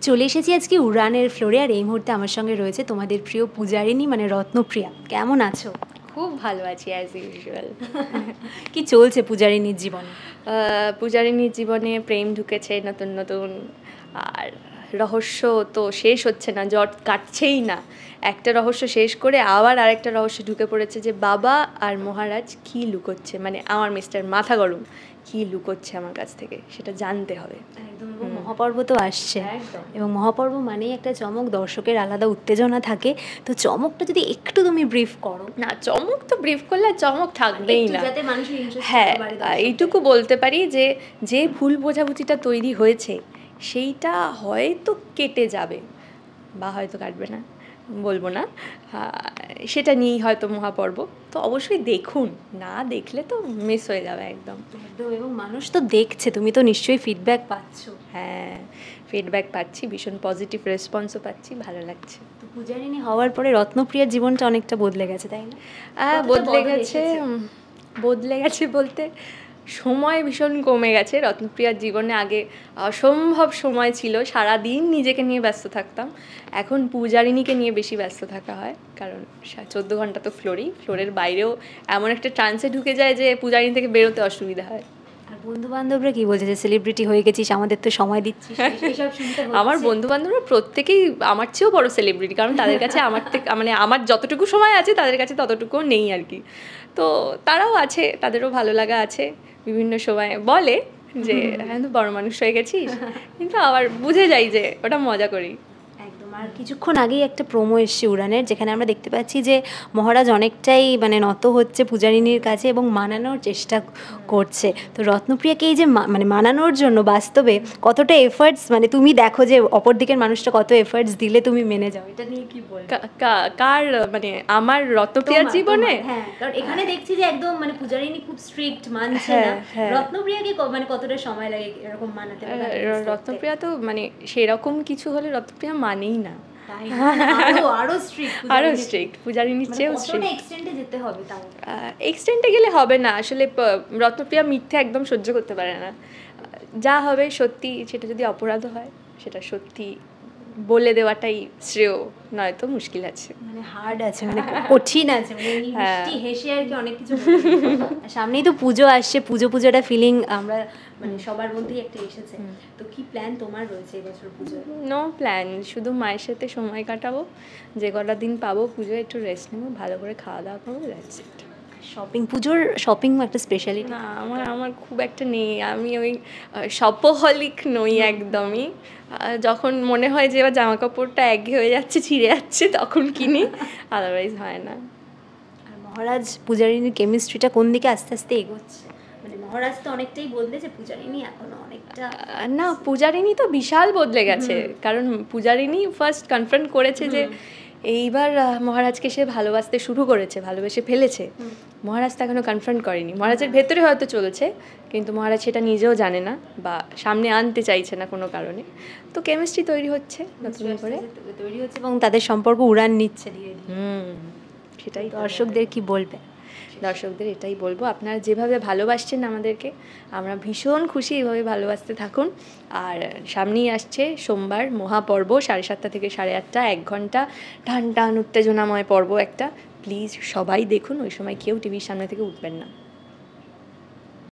চলে এসেছি আজকে উড়ানের ফ্লোরে, আর এই মুহূর্তে আমার সঙ্গে রয়েছে তোমাদের প্রিয় পূজারিনী মানে রত্নপ্রিয়া। কেমন আছো? খুব ভালো আছি অ্যাজ ইউজুয়াল। কি চলছে পূজারিনীর জীবনে? পূজারিনীর জীবনে প্রেম ঢুকেছে নতুন নতুন, আর রহস্য তো শেষ হচ্ছে না, জট কাটছেই না। একটা রহস্য শেষ করে আবার আরেকটা রহস্য ঢুকে পড়েছে যে বাবা আর মহারাজ কী লুকোচ্ছে, মানে আমার মিস্টার মাথা গরম কী লুকোচ্ছে আমার কাছ থেকে, সেটা জানতে হবে। একদম। মহাপর্ব তো আসছে, এবং মহাপর্ব মানেই একটা চমক, দর্শকের আলাদা উত্তেজনা থাকে। তো চমকটা যদি একটু তুমি ব্রিফ করো। না, চমক তো ব্রিফ করলে চমক থাকবেই না। হ্যাঁ, এইটুকু বলতে পারি যে যে ভুল বোঝাবুঝিটা তৈরি হয়েছে সেইটা হয়তো কেটে যাবে, বা হয়তো কাটবে না, বলবো না। সেটা নিয়েই হয়তো মহাপর্ব। তো অবশ্যই দেখুন, না দেখলে তো মিস হয়ে যাবে একদম। এবং মানুষ তো দেখছে, তুমি তো নিশ্চয়ই ফিডব্যাক পাচ্ছ। হ্যাঁ, ফিডব্যাক পাচ্ছি, ভীষণ পজিটিভ রেসপন্সও পাচ্ছি, ভালো লাগছে। তো পূজারিনী হওয়ার পরে রত্নপ্রিয়ার জীবনটা অনেকটা বদলে গেছে, তাই না? বদলে গেছে বলতে সময় ভীষণ কমে গেছে রত্নপ্রিয়ার জীবনে। আগে অসম্ভব সময় ছিল, সারাদিন নিজেকে নিয়ে ব্যস্ত থাকতাম। এখন পূজারিনীকে নিয়ে বেশি ব্যস্ত থাকা হয়, কারণ 14 ঘন্টা তো ফ্লোরের বাইরেও এমন একটা ট্রান্সে ঢুকে যায় যে পূজারিনী থেকে বেরোতে অসুবিধা হয়। আর বন্ধু বান্ধবরা কি বলছে যে সেলিব্রিটি হয়ে গেছিস, আমাদের তো সময় দিচ্ছিস? আমার বন্ধু বান্ধবরা প্রত্যেকেই আমার চেয়েও বড় সেলিব্রিটি, কারণ তাদের কাছে আমার থেকে মানে আমার যতটুকু সময় আছে তাদের কাছে ততটুকুও নেই আর কি। তো তারাও আছে, তাদেরও ভালো লাগা আছে। বিভিন্ন সময় বলে যে হ্যাঁ তো বড় মানুষ হয়ে গেছিস, কিন্তু আবার বুঝে যাই যে ওটা মজা করি। আর কিছুক্ষণ আগেই একটা প্রোমো এসছে উড়ানের, যেখানে আমরা দেখতে পাচ্ছি যে মহারাজ অনেকটাই মানে নত হচ্ছে পূজারিনীর কাছে এবং মানানোর চেষ্টা করছে। তো রত্নপ্রিয়াকে এই যে মানে মানানোর জন্য বাস্তবে কতটা এফার্টস, মানে তুমি দেখো যে অপর দিকের মানুষটা কত এফার্টস দিলে তুমি মেনে যাও, এটা নিয়ে কি বলবো? কার মানে আমার রত্নপ্রিয়ার জীবনে? হ্যাঁ, কারণ এখানে দেখছি যে একদম মানে পূজারিনী খুব স্ট্রিক্ট, মানছে না। রত্নপ্রিয়াকে মানে কতটা সময় লাগে এরকম মানাতে? রত্নপ্রিয়া তো মানে সেরকম কিছু হলে রত্নপ্রিয়া মানেই না, আরো স্ট্রিক্ট, পূজারিনীর চেয়েও স্ট্রিক্ট। এক্সটেন্ডে গেলে হবে না আসলে। রত্নপ্রিয়া মিথ্যে একদম সহ্য করতে পারে না। যা হবে সত্যি, সেটা যদি অপরাধ হয় সেটা সত্যি বলে দেওয়াটাই শ্রেয়, নয়তো মুশকিল আছে, মানে হার্ড আছে, মানে কঠিন আছে, মানে মিষ্টি হেসে আর কি অনেক কিছু। সামনেই তো পুজো আসছে, পুজোটা ফিলিং আমরা মানে সবার মধ্যেই একটা এসেছে। তো কি প্ল্যান তোমার রয়েছে এবছর পুজোয়? নো প্ল্যান, শুধু মায়ের সাথে সময় কাটাবো, যে কটা দিন পাবো পুজোয় একটু রেস্ট নেবো, ভালো করে খাওয়া দাওয়া করবো, দ্যাটস ইট। পুজোর শপিং একটা স্পেশালিটি না, আমার খুব একটা নেই। আমি ওই শপোহলিক নই একদমই। যখন মনে হয় যে এবার জামা কাপড়টা একঘেয়ে হয়ে যাচ্ছে, ছিঁড়ে যাচ্ছে, তখন কিনি, আদারওয়াইজ হয় না। আর মহারাজ পূজারিনীর কেমিস্ট্রিটা কোন দিকে আস্তে আস্তে এগোচ্ছে? মানে মহারাজ তো অনেকটাই বদলেছে, পূজারিনী এখনো অনেকটা না, পূজারিনী তো বিশাল বদলে গেছে। কারণ পূজারিনী ফার্স্ট কনফ্রন্ট করেছে যে এইবার মহারাজকে সে ভালোবাসতে শুরু করেছে, ভালোবেসে ফেলেছে। মহারাজ তো এখনো কনফ্রন্ট করেনি, মহারাজের ভেতরে হয়তো চলেছে, কিন্তু মহারাজ সেটা নিজেও জানে না বা সামনে আনতে চাইছে না কোনো কারণে। তো কেমিস্ট্রি তৈরি হচ্ছে, নতুন করে তৈরি হচ্ছে, এবং তাদের সম্পর্ক উড়ান নিচ্ছে ধীরে ধীরে। সেটাই। দর্শকদের কি বলবে? দর্শকদের এটাই বলবো, আপনারা যেভাবে ভালোবাসছেন আমাদেরকে, আমরা ভীষণ খুশি, এইভাবে ভালোবাসতে থাকুন। আর সামনেই আসছে সোমবার মহাপর্ব, 7:30 থেকে 8:30, 1 ঘন্টা টান টান উত্তেজনাময় পর্ব একটা। প্লিজ সবাই দেখুন, ওই সময় কেউ টিভির সামনে থেকে উঠবেন না।